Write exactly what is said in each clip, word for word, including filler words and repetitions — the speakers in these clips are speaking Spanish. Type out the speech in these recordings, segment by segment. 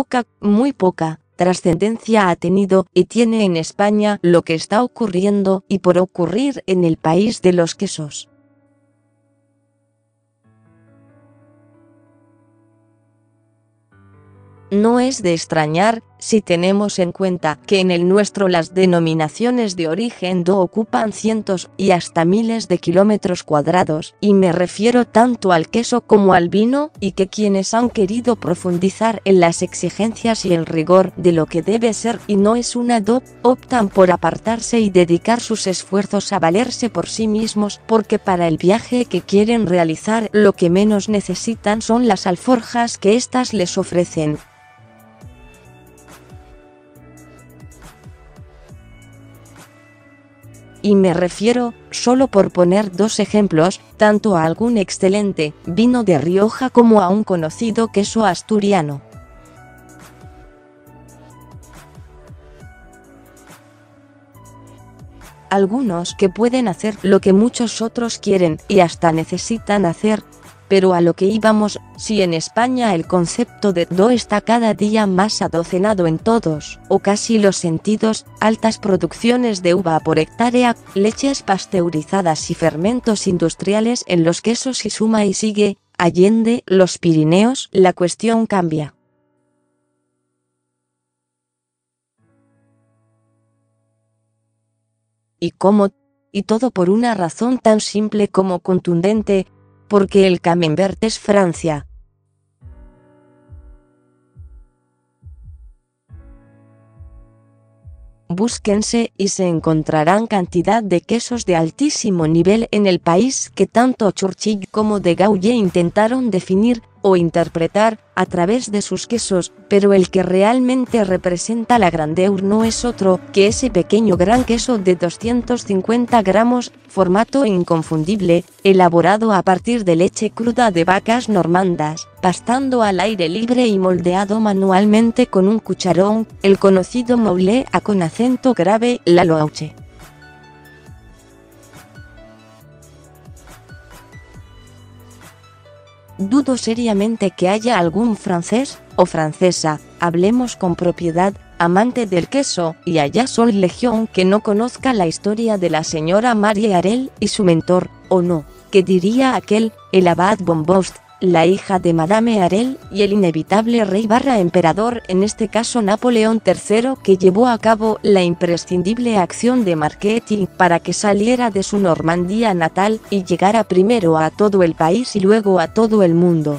poca, muy poca, trascendencia ha tenido y tiene en España lo que está ocurriendo y por ocurrir en el país de los quesos. No es de extrañar, si tenemos en cuenta que en el nuestro las denominaciones de origen do ocupan cientos y hasta miles de kilómetros cuadrados, y me refiero tanto al queso como al vino, y que quienes han querido profundizar en las exigencias y el rigor de lo que debe ser y no es una D O P, optan por apartarse y dedicar sus esfuerzos a valerse por sí mismos, porque para el viaje que quieren realizar lo que menos necesitan son las alforjas que éstas les ofrecen. Y me refiero, solo por poner dos ejemplos, tanto a algún excelente vino de Rioja como a un conocido queso asturiano. Algunos que pueden hacer lo que muchos otros quieren y hasta necesitan hacer. Pero a lo que íbamos, si en España el concepto de D O está cada día más adocenado en todos, o casi los sentidos, altas producciones de uva por hectárea, leches pasteurizadas y fermentos industriales en los quesos y suma y sigue, allende los Pirineos, la cuestión cambia. ¿Y cómo? Y todo por una razón tan simple como contundente, porque el Camembert es Francia. Búsquense y se encontrarán cantidad de quesos de altísimo nivel en el país que tanto Churchill como de Gaulle intentaron definir o interpretar a través de sus quesos, pero el que realmente representa la grandeur no es otro que ese pequeño gran queso de doscientos cincuenta gramos, formato inconfundible, elaborado a partir de leche cruda de vacas normandas, pastando al aire libre y moldeado manualmente con un cucharón, el conocido moule a con acento grave, la louche. Dudo seriamente que haya algún francés, o francesa, hablemos con propiedad, amante del queso, y allá son legión que no conozca la historia de la señora Marie Harel y su mentor, o no, que diría aquel, el abad Bombost, la hija de Madame Harel, y el inevitable rey barra emperador, en este caso Napoleón tercero, que llevó a cabo la imprescindible acción de marketing para que saliera de su Normandía natal y llegara primero a todo el país y luego a todo el mundo.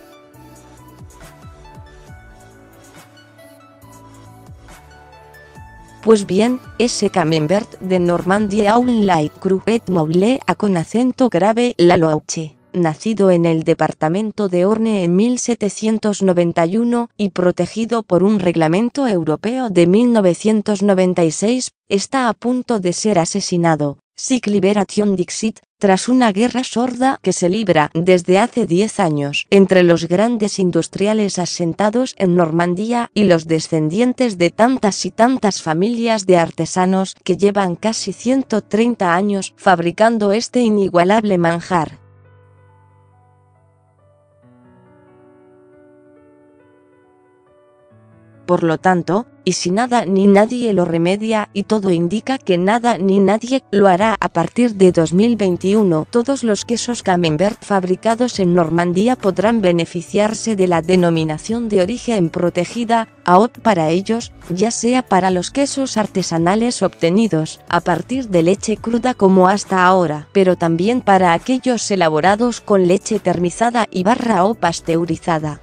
Pues bien, ese Camembert de Normandie Aun Light Cruet Moule a con acento grave, la louche, nacido en el departamento de Orne en mil setecientos noventa y uno y protegido por un reglamento europeo de mil novecientos noventa y seis, está a punto de ser asesinado, sic liberation dixit, tras una guerra sorda que se libra desde hace diez años entre los grandes industriales asentados en Normandía y los descendientes de tantas y tantas familias de artesanos que llevan casi ciento treinta años fabricando este inigualable manjar. Por lo tanto, y si nada ni nadie lo remedia y todo indica que nada ni nadie lo hará a partir de dos mil veintiuno, todos los quesos Camembert fabricados en Normandía podrán beneficiarse de la denominación de origen protegida, A O P para ellos, ya sea para los quesos artesanales obtenidos a partir de leche cruda como hasta ahora, pero también para aquellos elaborados con leche termizada y barra o pasteurizada.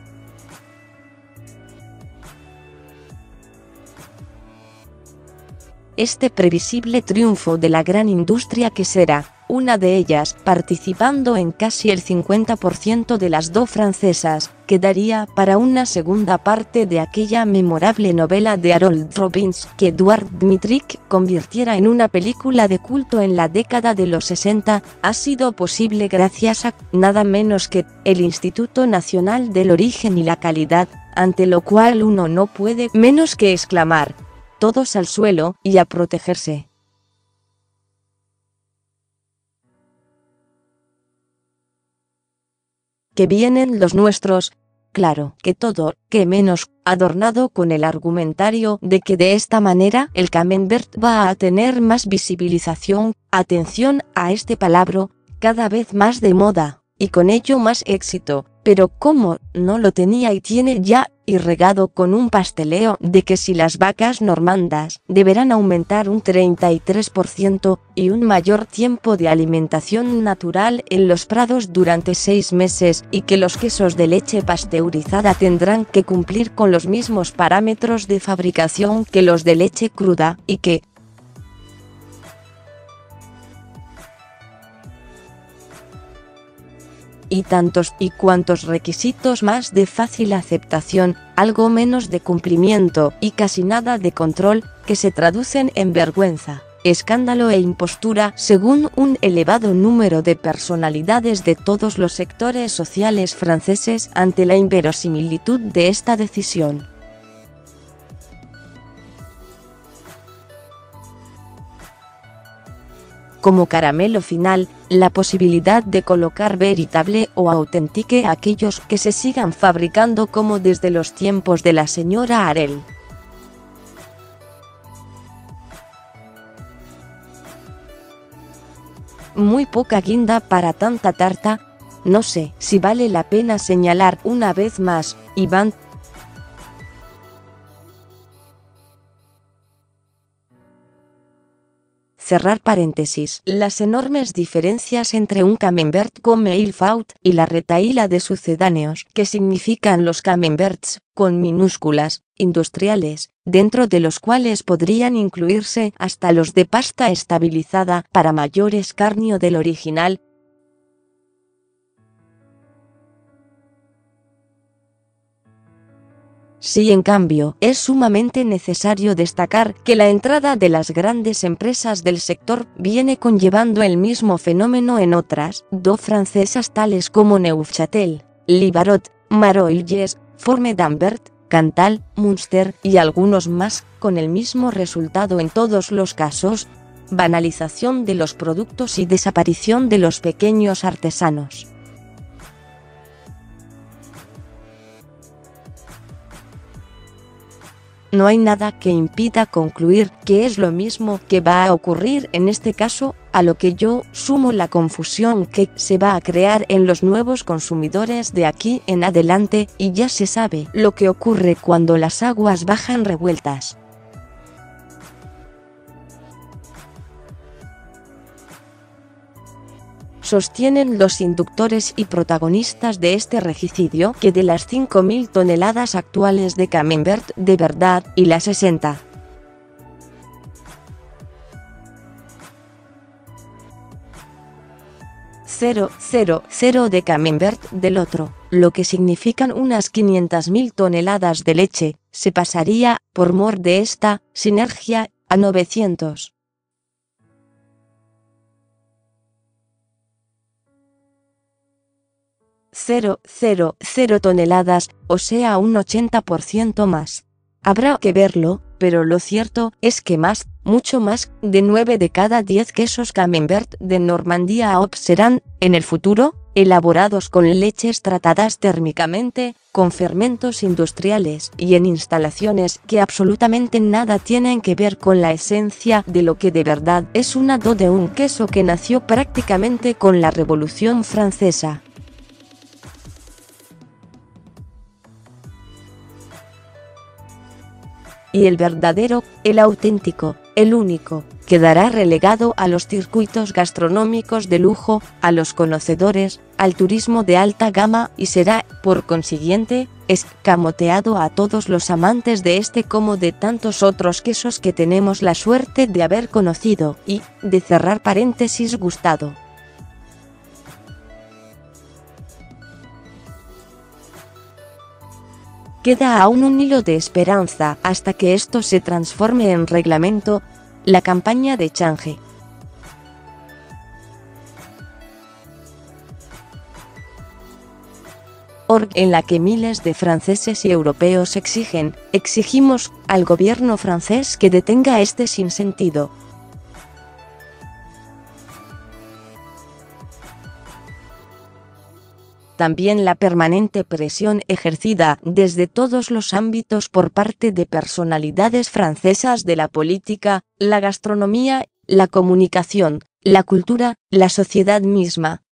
Este previsible triunfo de la gran industria quesera, una de ellas participando en casi el cincuenta por ciento de las D O francesas, quedaría para una segunda parte de aquella memorable novela de Harold Robbins que Edward Dmytryk convirtiera en una película de culto en la década de los sesenta, ha sido posible gracias a, nada menos que, el Instituto Nacional del Origen y la Calidad, ante lo cual uno no puede menos que exclamar: todos al suelo, y a protegerse. Que vienen los nuestros, claro que todo, que menos, adornado con el argumentario de que de esta manera el camembert va a tener más visibilización, atención a este palabra, cada vez más de moda, y con ello más éxito, pero como no lo tenía y tiene ya, y regado con un pasteleo de que si las vacas normandas deberán aumentar un treinta y tres por ciento y un mayor tiempo de alimentación natural en los prados durante seis meses y que los quesos de leche pasteurizada tendrán que cumplir con los mismos parámetros de fabricación que los de leche cruda y que y tantos y cuantos requisitos más de fácil aceptación, algo menos de cumplimiento y casi nada de control, que se traducen en vergüenza, escándalo e impostura según un elevado número de personalidades de todos los sectores sociales franceses ante la inverosimilitud de esta decisión. Como caramelo final, la posibilidad de colocar veritable o autentique a aquellos que se sigan fabricando como desde los tiempos de la señora Harel. Muy poca guinda para tanta tarta. No sé si vale la pena señalar una vez más, Iván. Cerrar paréntesis. Las enormes diferencias entre un camembert comme il faut y la retahíla de sucedáneos, que significan los camemberts, con minúsculas, industriales, dentro de los cuales podrían incluirse hasta los de pasta estabilizada para mayor escarnio del original. Sí, en cambio, es sumamente necesario destacar que la entrada de las grandes empresas del sector viene conllevando el mismo fenómeno en otras dos francesas tales como Neufchâtel, Livarot, Maroilles, Forme d'Ambert, Cantal, Münster y algunos más, con el mismo resultado en todos los casos: banalización de los productos y desaparición de los pequeños artesanos. No hay nada que impida concluir que es lo mismo que va a ocurrir en este caso, a lo que yo sumo la confusión que se va a crear en los nuevos consumidores de aquí en adelante, y ya se sabe lo que ocurre cuando las aguas bajan revueltas. Sostienen los inductores y protagonistas de este regicidio que de las cinco mil toneladas actuales de camembert de verdad y las sesenta mil de camembert del otro, lo que significan unas quinientas mil toneladas de leche, se pasaría, por mor de esta sinergia, a novecientos. mil toneladas, o sea un ochenta por ciento más. Habrá que verlo, pero lo cierto es que más, mucho más, de nueve de cada diez quesos camembert de Normandía Ops serán, en el futuro, elaborados con leches tratadas térmicamente, con fermentos industriales y en instalaciones que absolutamente nada tienen que ver con la esencia de lo que de verdad es una do de un queso que nació prácticamente con la Revolución Francesa. Y el verdadero, el auténtico, el único, quedará relegado a los circuitos gastronómicos de lujo, a los conocedores, al turismo de alta gama y será, por consiguiente, escamoteado a todos los amantes de este como de tantos otros quesos que tenemos la suerte de haber conocido y, de cerrar paréntesis, gustado. Queda aún un hilo de esperanza hasta que esto se transforme en reglamento: la campaña de Change. org, en la que miles de franceses y europeos exigen, exigimos, al gobierno francés que detenga este sinsentido. también la permanente presión ejercida desde todos los ámbitos por parte de personalidades francesas de la política, la gastronomía, la comunicación, la cultura, la sociedad misma,